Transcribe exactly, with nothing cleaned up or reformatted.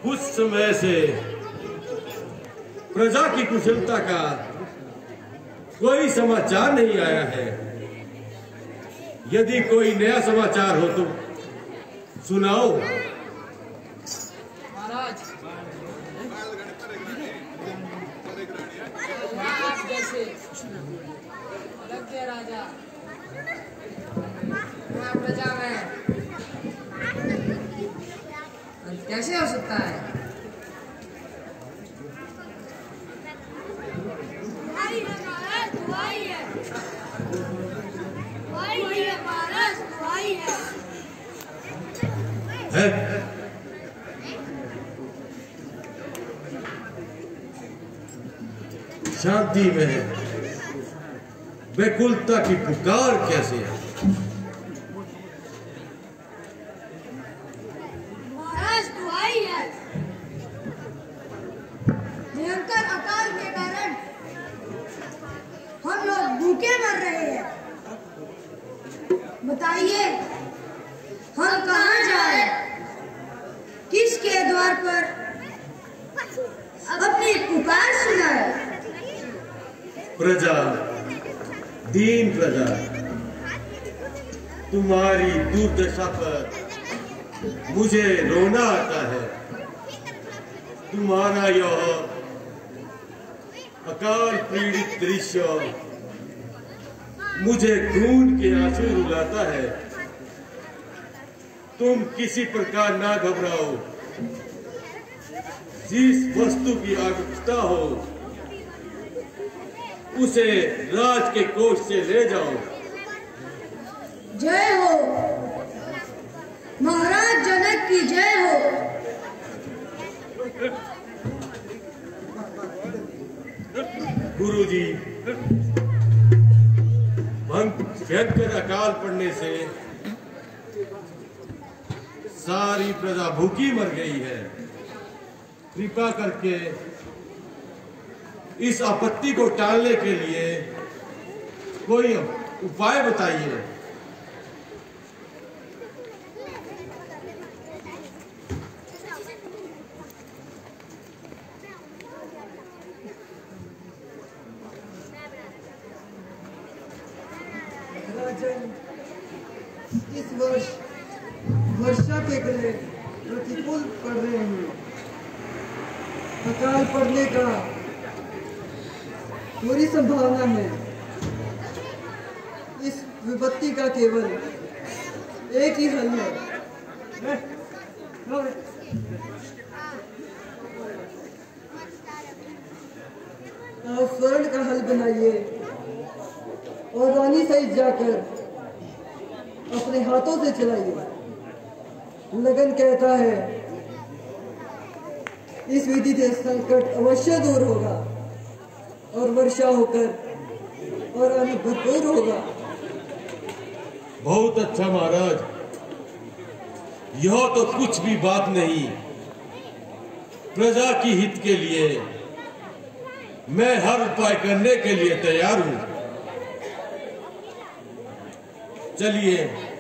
कुछ समय से प्रजा की कुशलता का कोई समाचार नहीं आया है। यदि कोई नया समाचार हो तो सुनाओ। महाराज, आप जैसे राजा प्रजा में कैसे हो सकता है? है? शांति में व्याकुलता की पुकार कैसे है? महाराज दुआई है। भयंकर अकाल के कारण हम लोग भूखे मर रहे हैं। बताइए हम कहाँ जाए? किसके द्वार पर अपनी पुकार सुनाए? प्रजा, दीन प्रजा, तुम्हारी दुर्दशा पर मुझे रोना आता है। तुम्हारा यह अकाल पीड़ित दृश्य मुझे खून के आंसू रुलाता है। तुम किसी प्रकार ना घबराओ। जिस वस्तु की आवश्यकता हो उसे राज के कोष से ले जाओ। जय हो महाराज जनक की जय हो। गुरुजी, भयंकर अकाल पड़ने से सारी प्रजा भूखी मर गई है। कृपा करके इस आपत्ति को टालने के लिए कोई उपाय बताइए। राजन, इस वर्ष वर्षा के ग्रह प्रतिकूल पड़ रहे हैं। अकाल पड़ने का पूरी संभावना है। इस विपत्ति का केवल एक ही हल है। आप स्वर्ण का हल बनाइए और रानी सहित जाकर अपने हाथों से चलाइए। लगन कहता है इस विधि से संकट अवश्य दूर होगा और वर्षा होकर और अन्न भरपूर होगा। बहुत अच्छा महाराज, यह तो कुछ भी बात नहीं। प्रजा की हित के लिए मैं हर उपाय करने के लिए तैयार हूं। चलिए